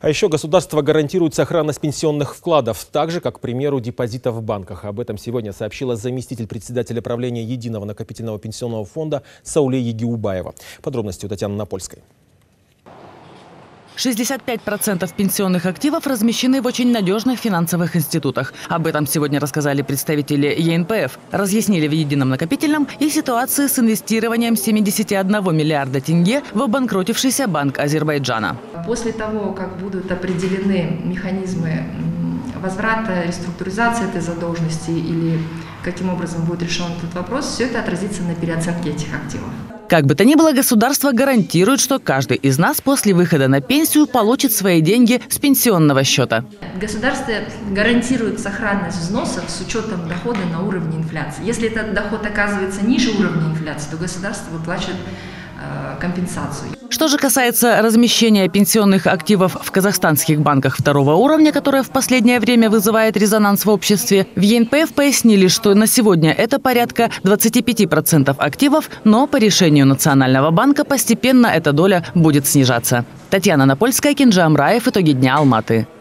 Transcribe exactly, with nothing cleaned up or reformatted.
А еще государство гарантирует сохранность пенсионных вкладов, так же, как, к примеру, депозитов в банках. Об этом сегодня сообщила заместитель председателя правления Единого накопительного пенсионного фонда Сауле Егиубаева. Подробности у Татьяны Напольской. шестьдесят пять процентов пенсионных активов размещены в очень надежных финансовых институтах. Об этом сегодня рассказали представители Е Эн Пэ Эф. Разъяснили в Едином накопительном и ситуации с инвестированием семидесяти одного миллиарда тенге в обанкротившийся банк Азербайджана. После того, как будут определены механизмы возврата, реструктуризации этой задолженности или каким образом будет решен этот вопрос, все это отразится на переоценке этих активов. Как бы то ни было, государство гарантирует, что каждый из нас после выхода на пенсию получит свои деньги с пенсионного счета. Государство гарантирует сохранность взносов с учетом дохода на уровне инфляции. Если этот доход оказывается ниже уровня инфляции, то государство выплачивает э, компенсацию. Что же касается размещения пенсионных активов в казахстанских банках второго уровня, которое в последнее время вызывает резонанс в обществе, в Е Эн Пэ Эф пояснили, что на сегодня это порядка двадцати пяти процентов активов, но по решению Национального банка постепенно эта доля будет снижаться. Татьяна Напольская, Кинджи Амраев. Итоги дня, Алматы.